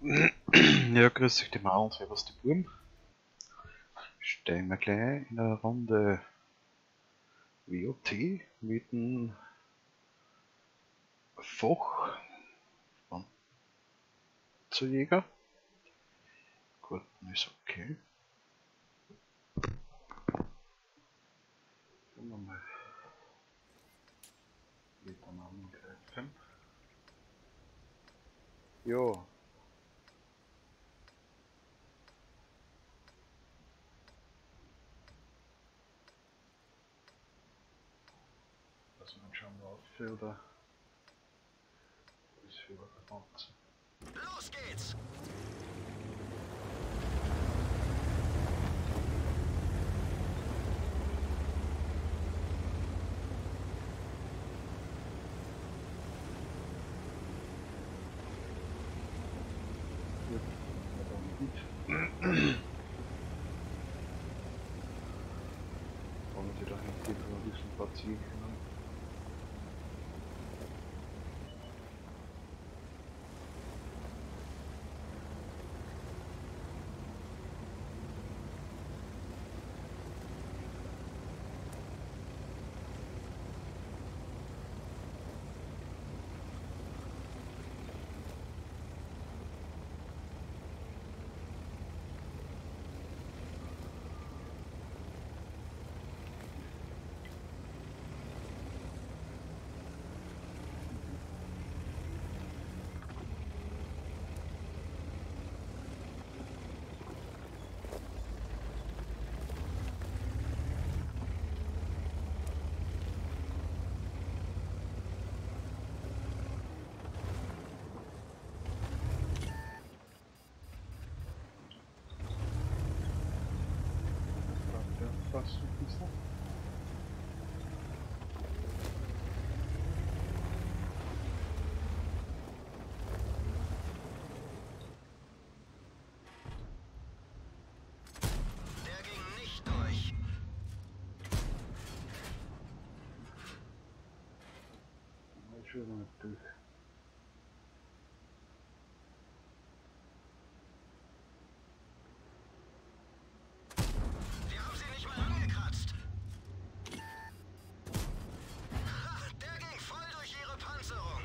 Ja, grüß dich die Mauer und servus die Burm. Stehen wir gleich in einer Runde WOT mit dem Fachpanzerjäger. Gut, ist okay. Schauen wir mal, wie wir dann angreifen. Ja. Lassen wir schauen, auf oder ist für der Panzer. Los geht's! Wollen Sie da hinten ein bisschen platzieren können? Fast ein bisschen. Der ging nicht durch. Schon mal durch. Wir haben sie nicht mal angekratzt. Ha, der ging voll durch ihre Panzerung.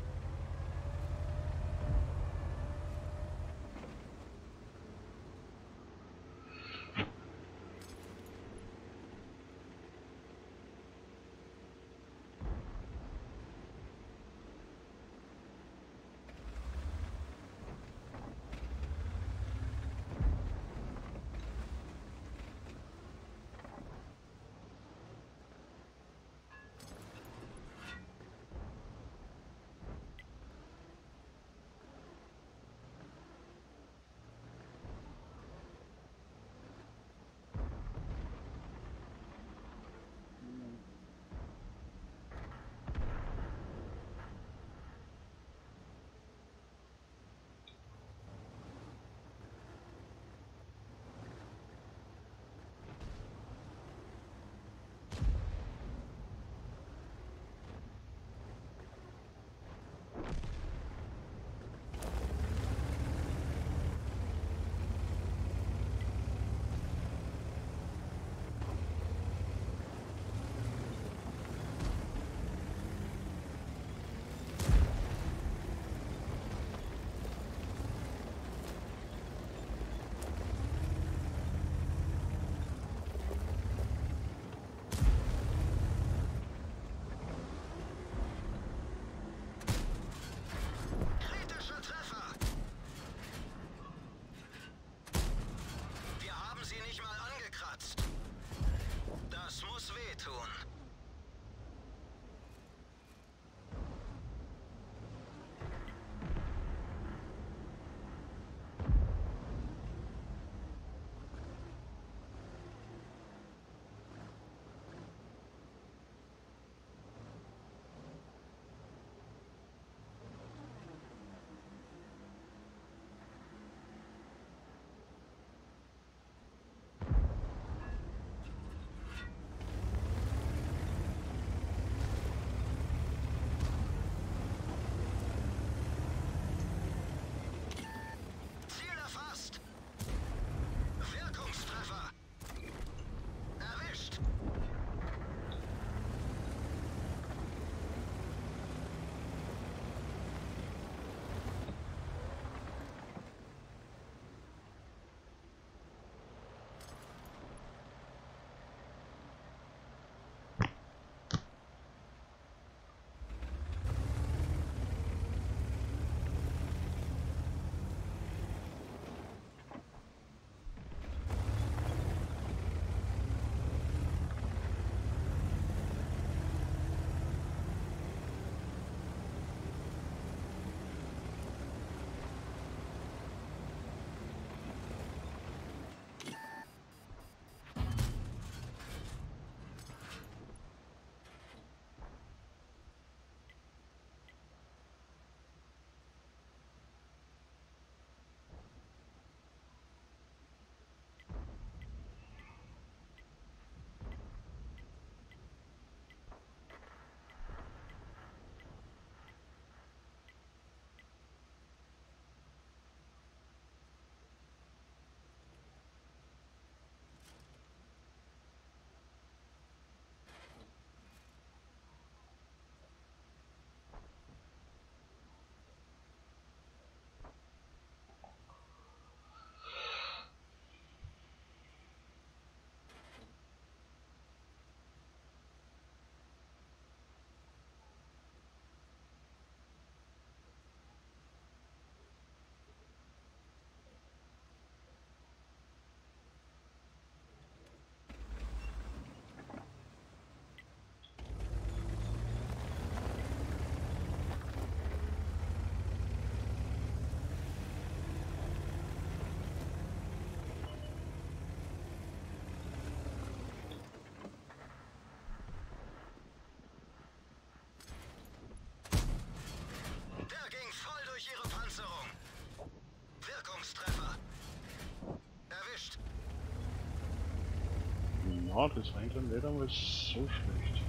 Ah, das war eigentlich nicht einmal so schlecht.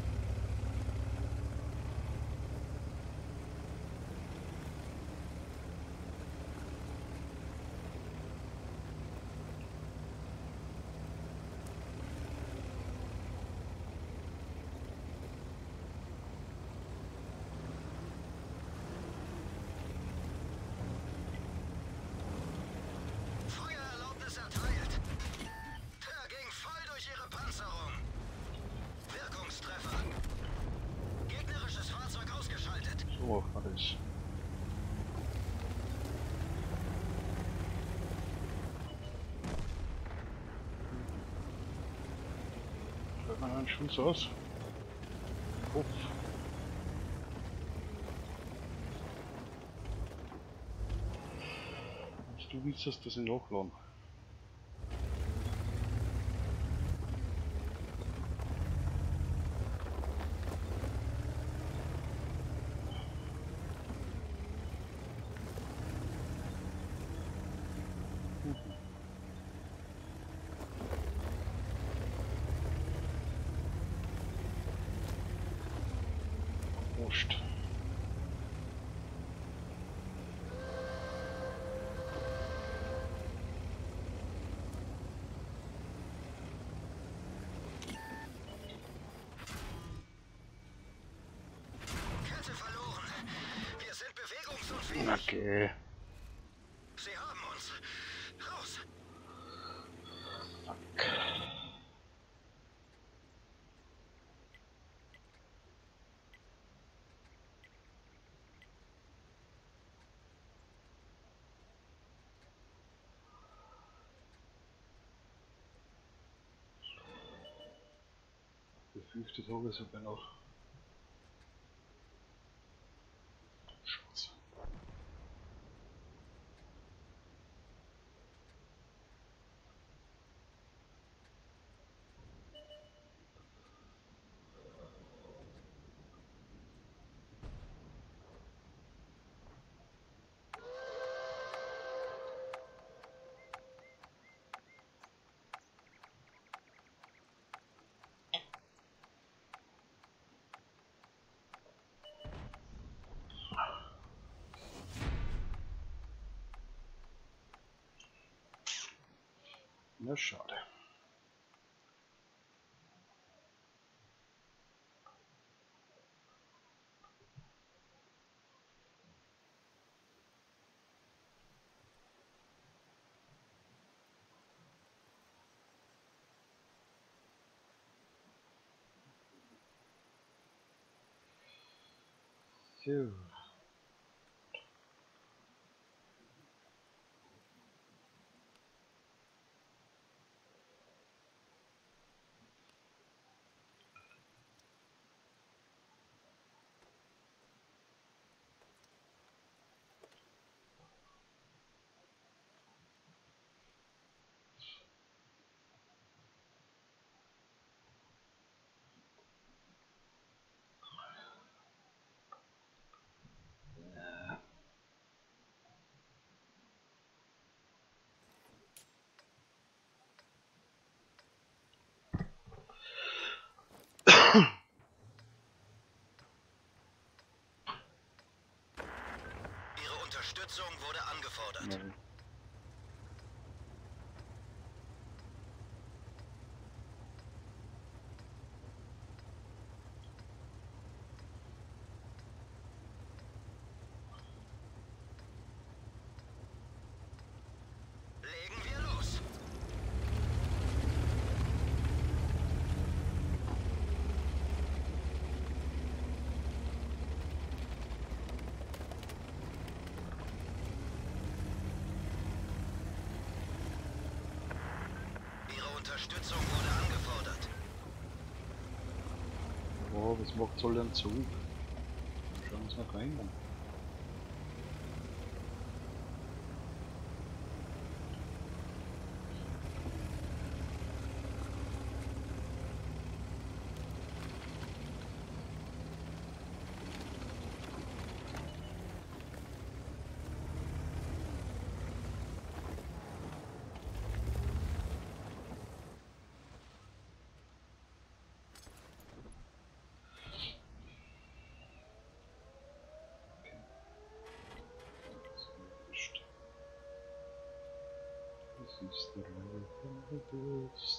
Feuererlaubnis erteilt. Der ging voll durch ihre Panzerung. Wirkungstreffer. Gegnerisches Fahrzeug ausgeschaltet. So macht man das. Schaut man einen Schuss aus? Kopf. Du willst, dass das nachladen. Wurscht. Kette verloren. Wir sind bewegungsunfähig. Okay. Sie haben uns. Raus. Der 5. Tag ist aber noch. Schatz. Na schade. So. Ihre Unterstützung wurde angefordert. Nein. Legen wir los. Ihre Unterstützung wurde angefordert. Oh, was macht soll denn Zug? Schauen wir uns noch rein. Siehst du leider, wenn du willst.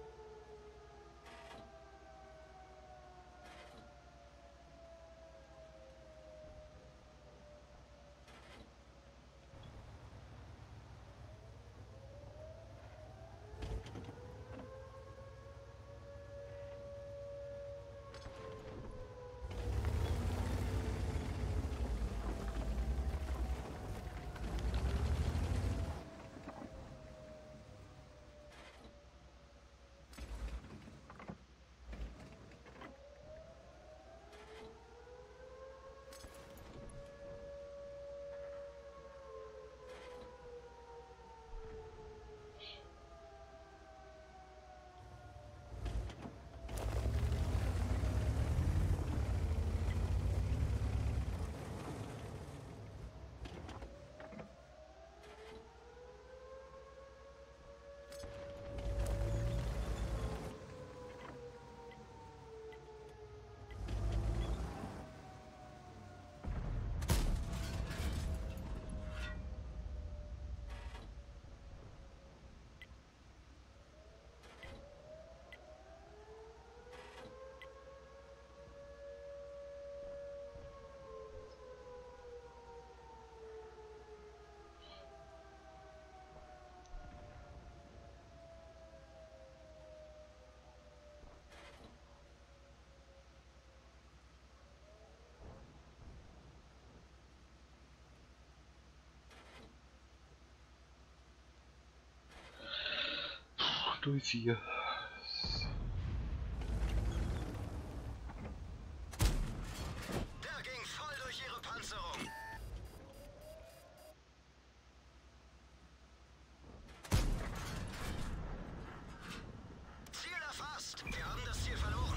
Durch 4. Der ging voll durch ihre Panzerung. Ziel erfasst. Wir haben das Ziel verloren.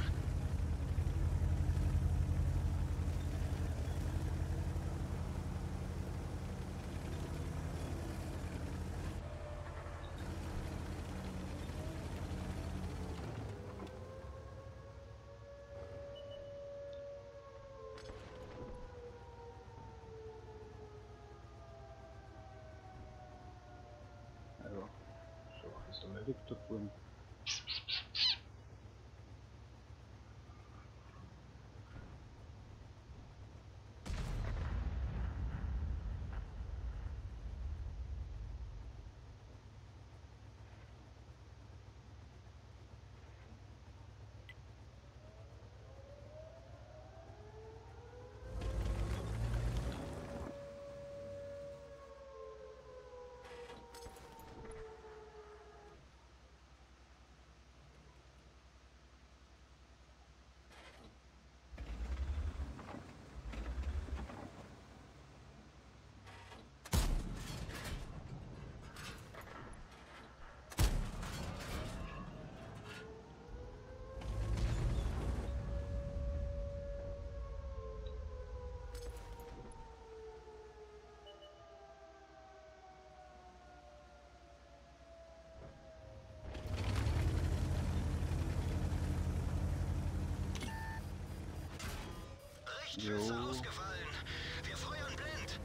Ja, so ist erledigt davon. Richtschütze ausgefallen. Wir feuern blind.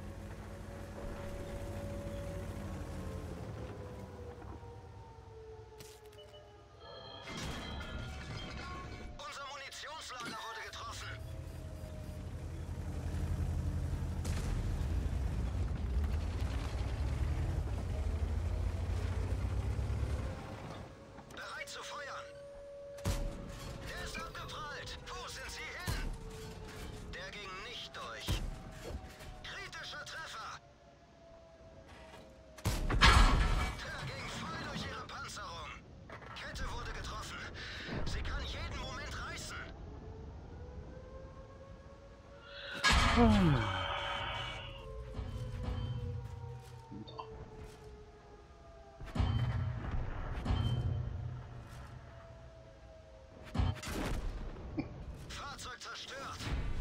Unser Munitionslager wurde getroffen. Bereit zu feuern. Der ist abgeprallt. Wo sind sie hin? Der ging nicht durch. Kritischer Treffer. Der ging voll durch ihre Panzerung. Kette wurde getroffen. Sie kann jeden Moment reißen. Fahrzeug zerstört.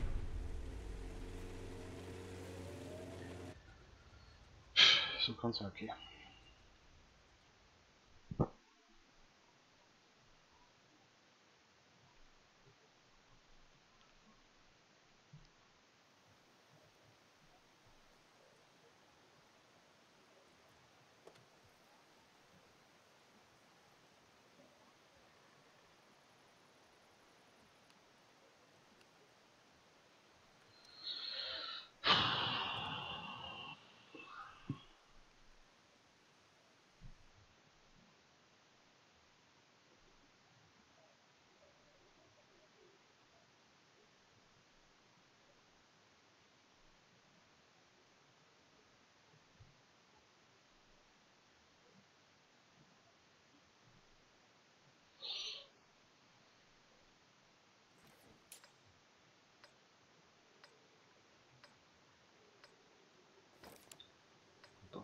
So kann's ja gehen.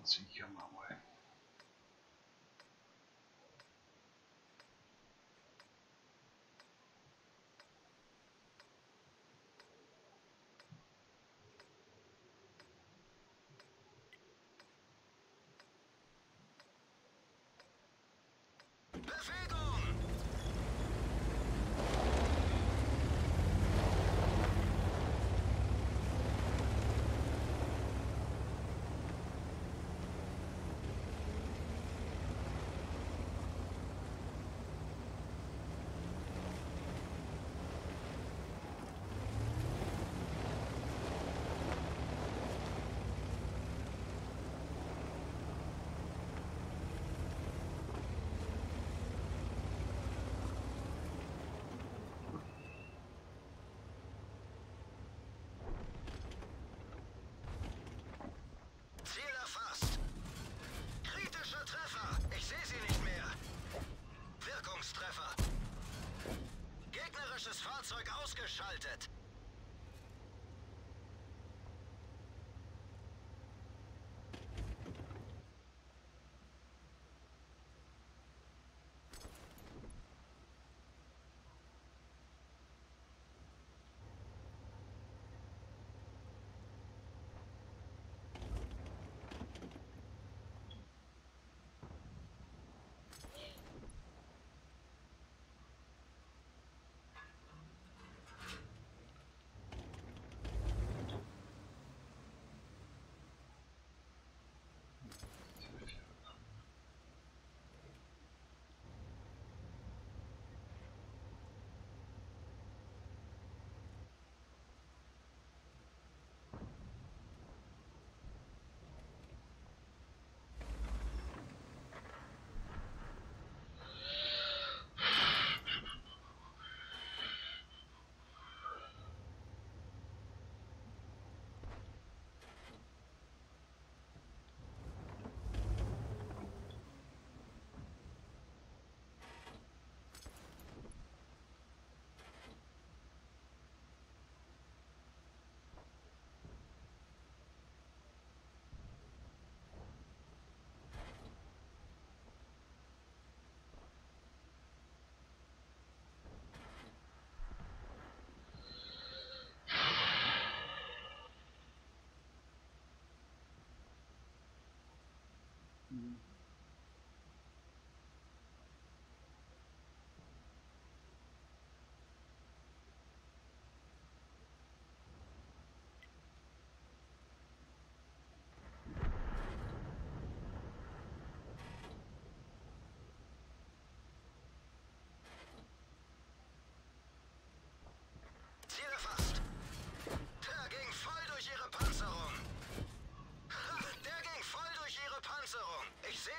sichern wir mal. Bewegung! Ziel erfasst. Kritischer Treffer. Ich sehe sie nicht mehr. Wirkungstreffer. Gegnerisches Fahrzeug ausgeschaltet. Ziel erfasst. Der ging voll durch ihre Panzerung. Ha, der ging voll durch ihre Panzerung. Ich sehe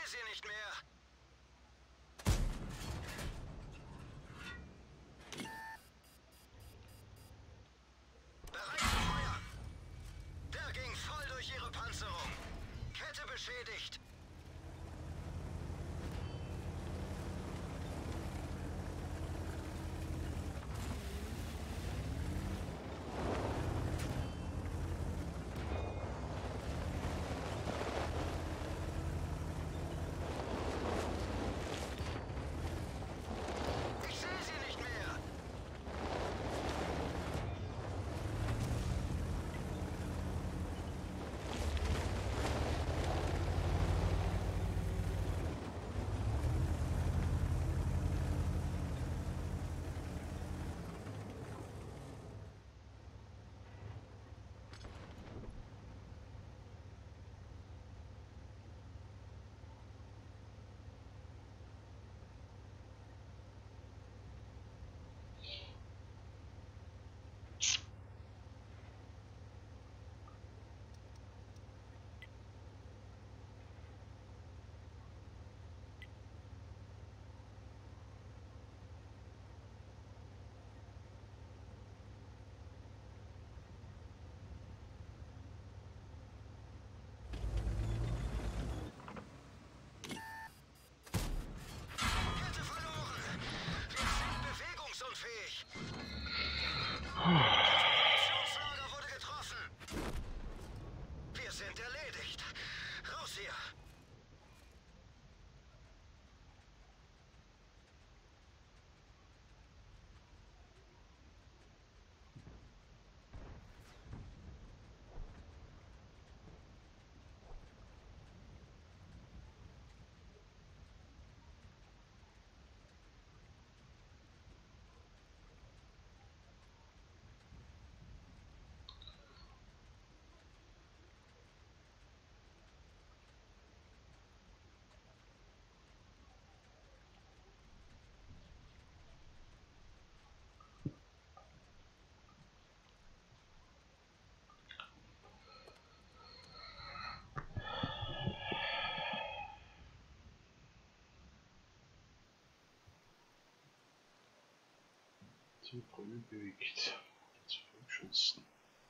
die Brühe bewegt. Zu früh geschossen.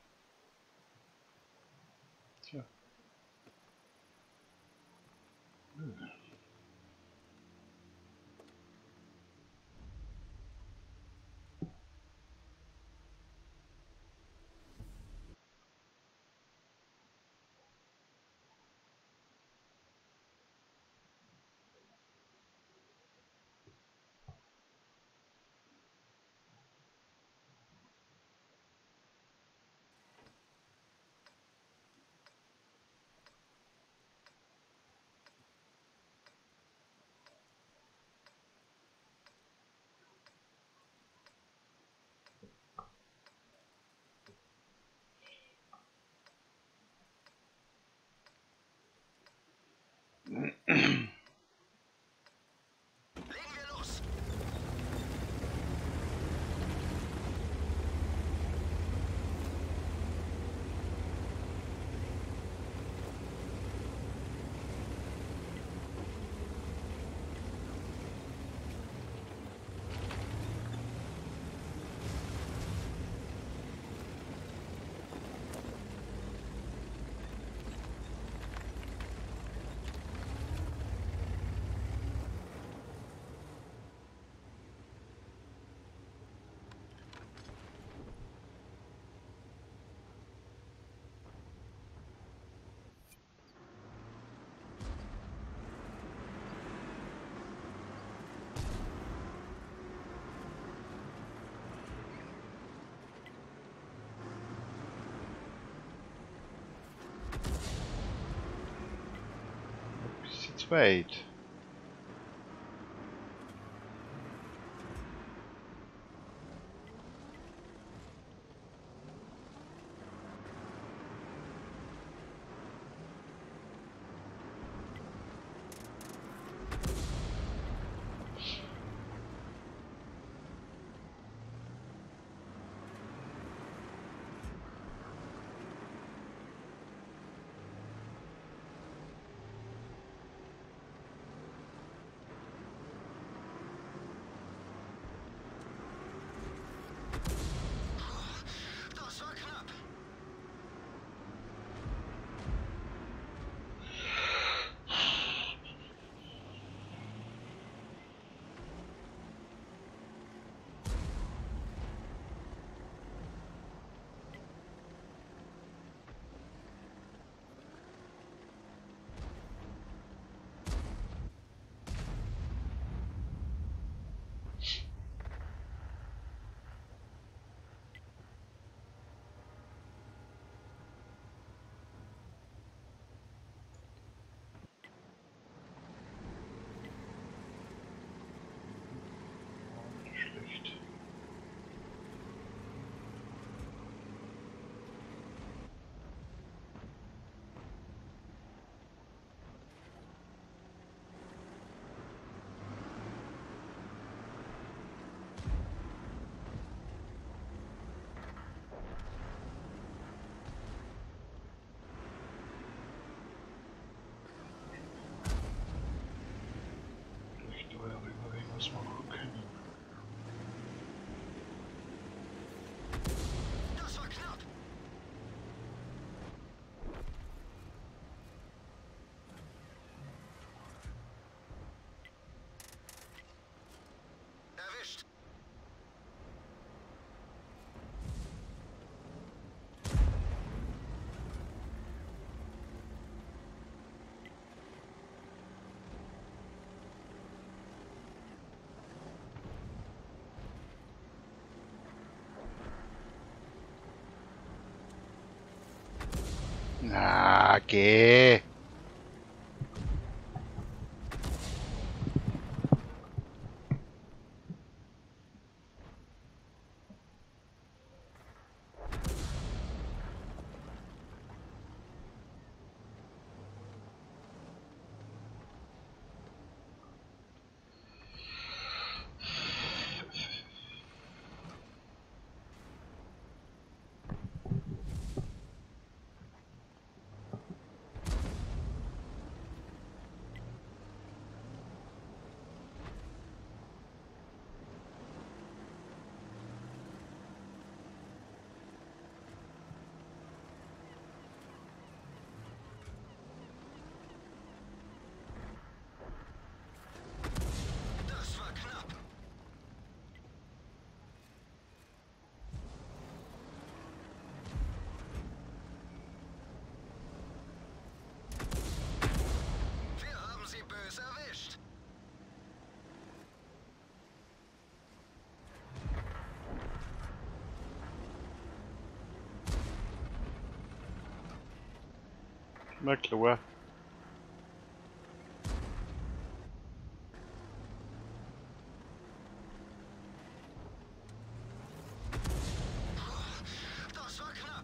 Tja. Legen wir los. Bisschen zu weit. Das war knapp. Schlecht. Vielleicht darüber irgendwas machen können. Das war knapp. Erwischt. Na, geh! Na klar. Das war knapp.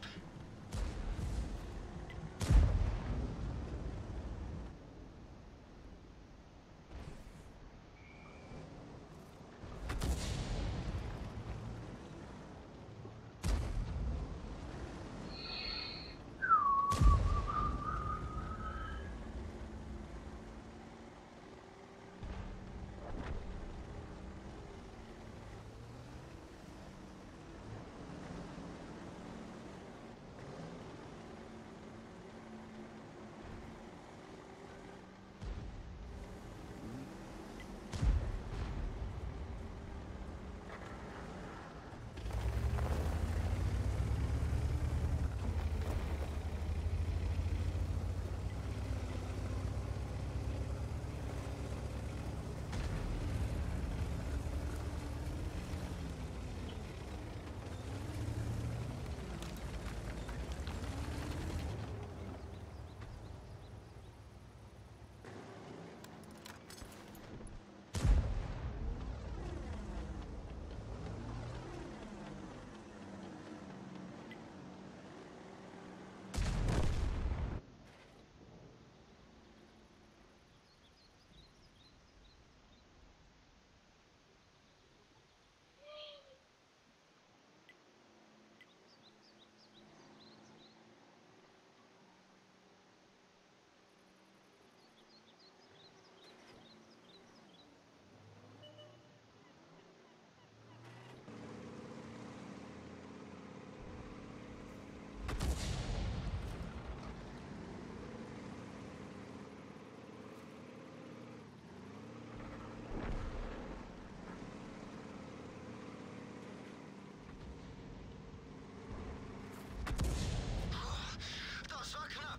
Das war knapp.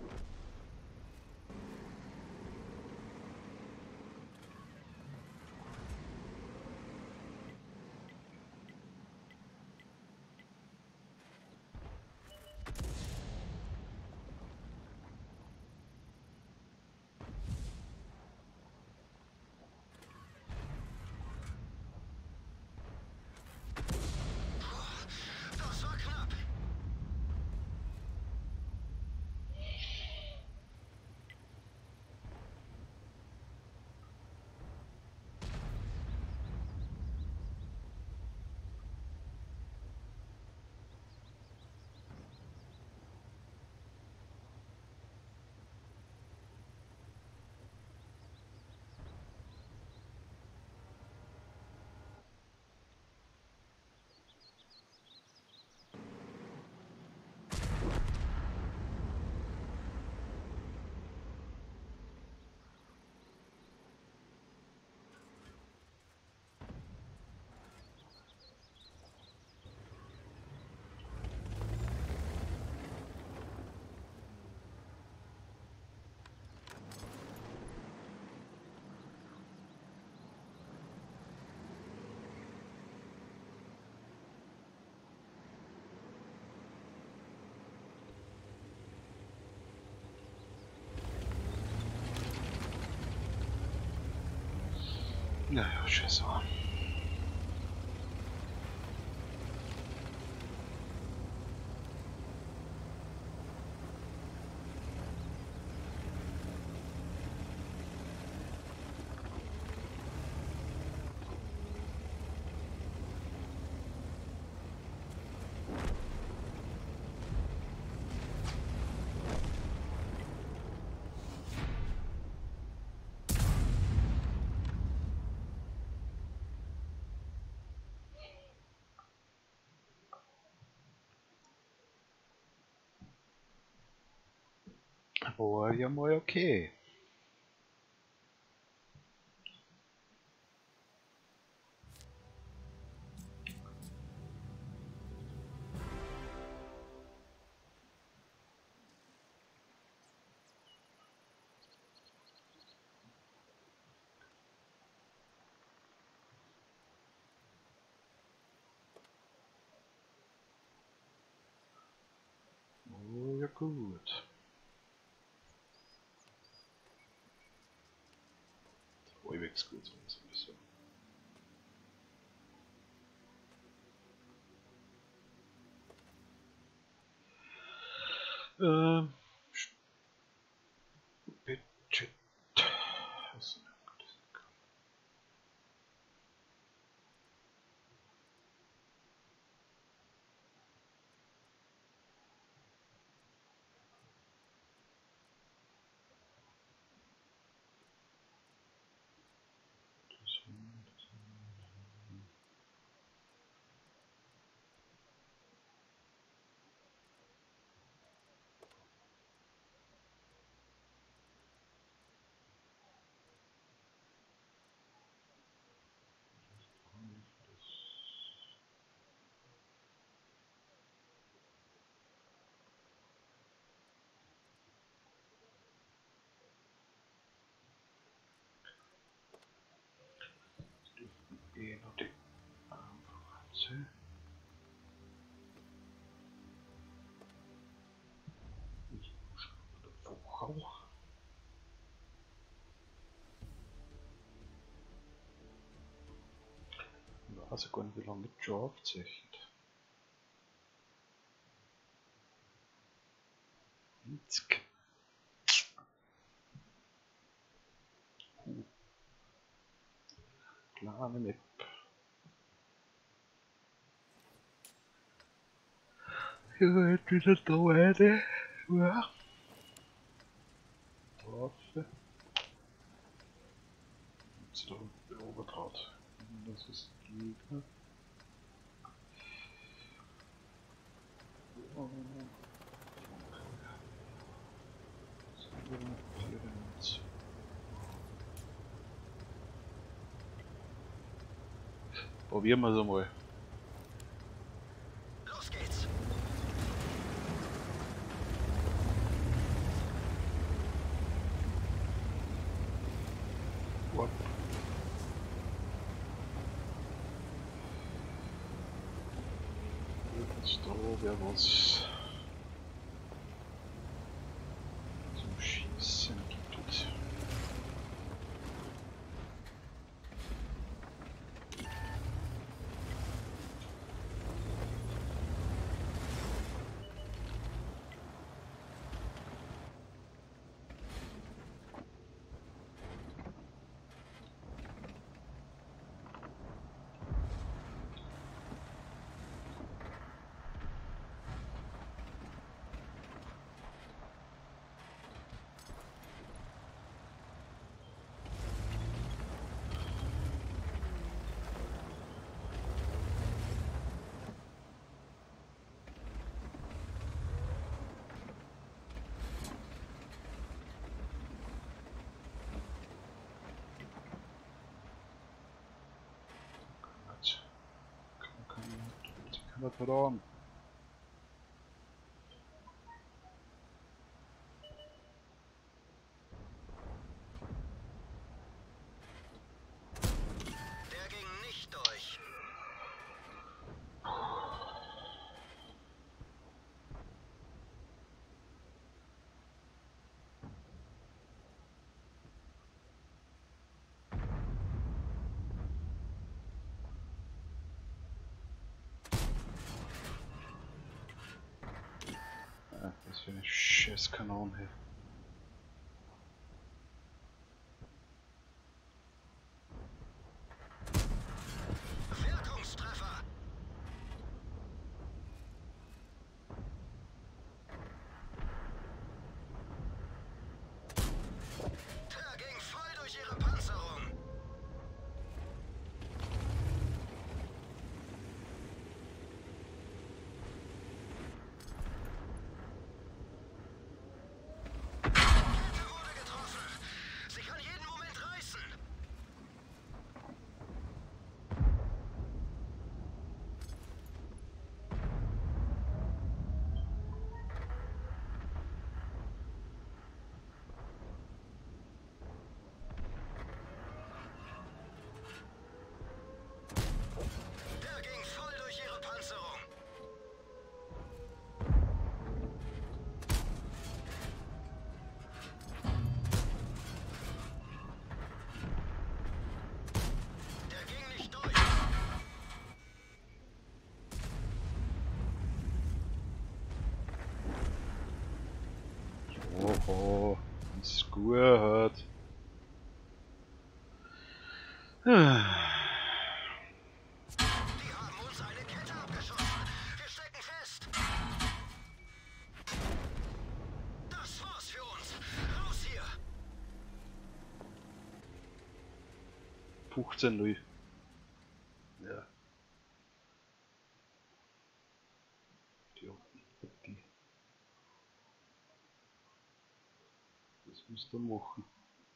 Das war knapp. Naja, scheiße. War ja mal okay. War ja mal okay. Oh ja gut. ist gut sowieso. Budget. Also, noch die Ambulanze. Wuchau. Ich weiß gar nicht, wie lange ich schon aufzeichnet. 90. Kleine Map. Ja, jetzt wieder da weiter. Ja. Waffe. Jetzt da Obertraut. Das ist Gegner. Oh. Probieren wir es einmal. Los geht's. What? Jetzt da wäre was zum Schießen gibt. Kann das verloren. Der ging nicht durch. Was für eine Scheißkanone hier. Wirkungstreffer. Der ging voll durch ihre Panzerung. gerade. Die haben uns eine Kette abgeschossen. Wir stecken fest. Das war's für uns. Raus hier. 15-0. Ja. Die. Das müsst ihr machen.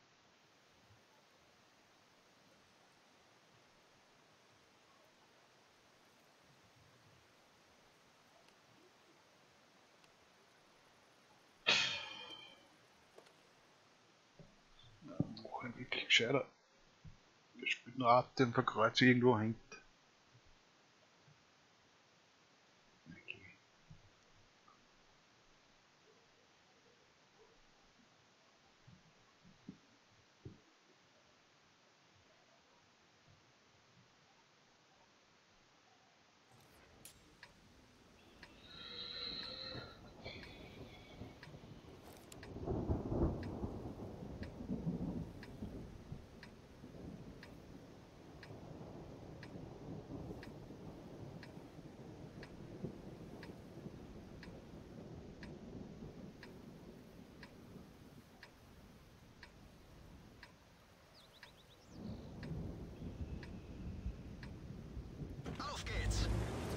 Ja, machen wirklich gescheiter. Wir spielen noch ab, den Verkreuz irgendwo hängt. Auf geht's.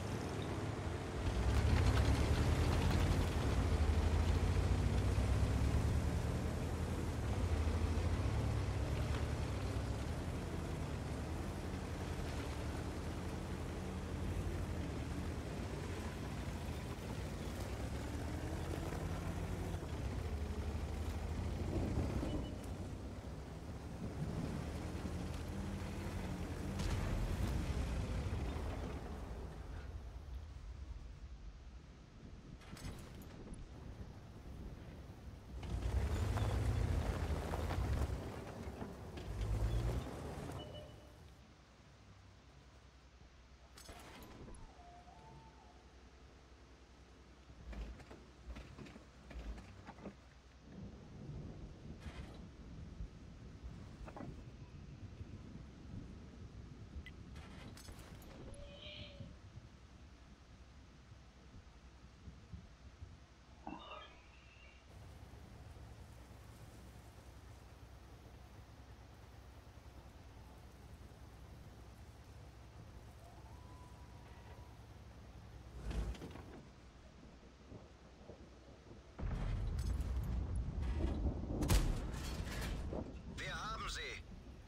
Wir haben sie.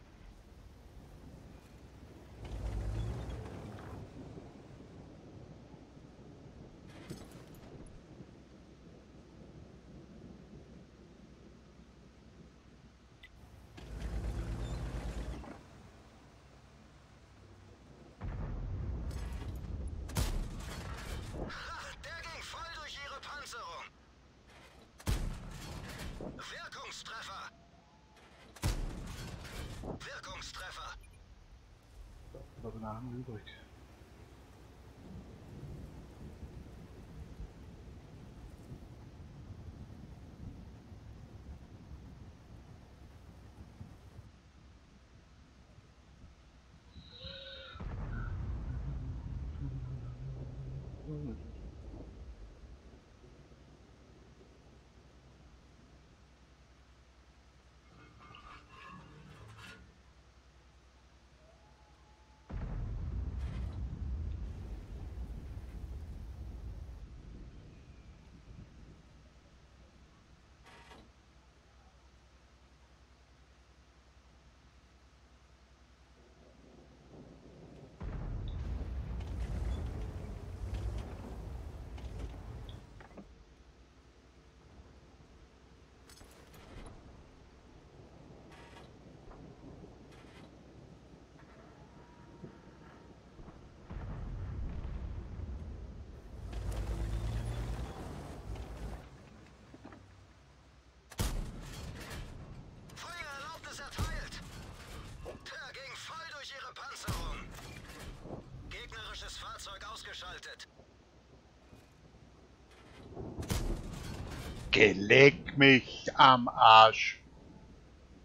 Der ging voll durch ihre Panzerung. Wirkungstreffer. Wirkungstreffer. Da bin ich übrig. Feuererlaubnis erteilt. Der ging voll durch ihre Panzerung. Gegnerisches Fahrzeug ausgeschaltet. Geleck mich am Arsch.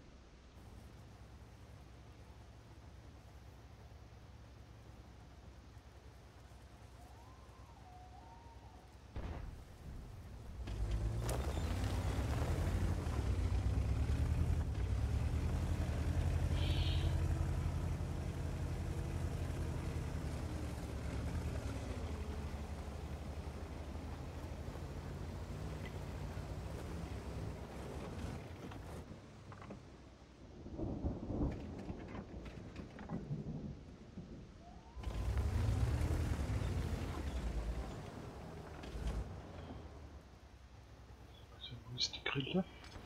ist die Grille.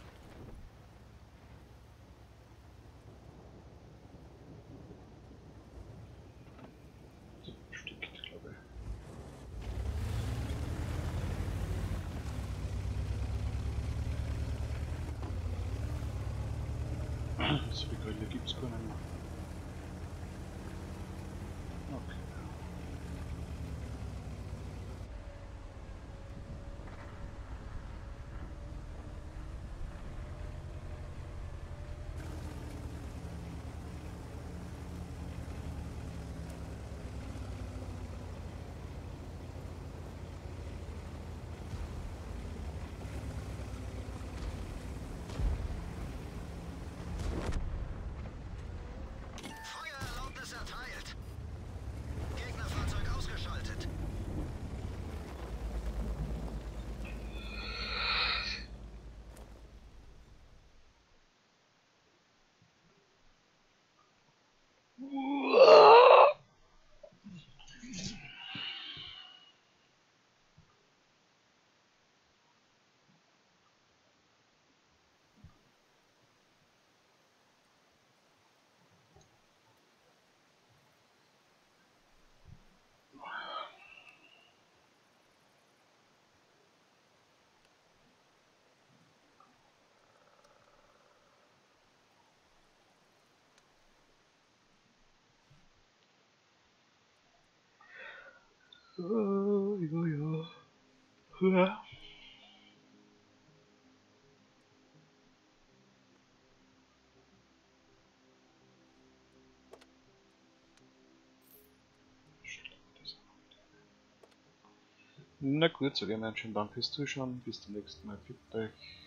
Stickt, glaube ich. So die Grille gibt es gar nicht mehr. Okay. Feuererlaubnis erteilt. Gegnerfahrzeug ausgeschaltet. Ja. Na gut, so gerne einen schönen Dank fürs Zuschauen. Bis zum nächsten Mal. Für euch.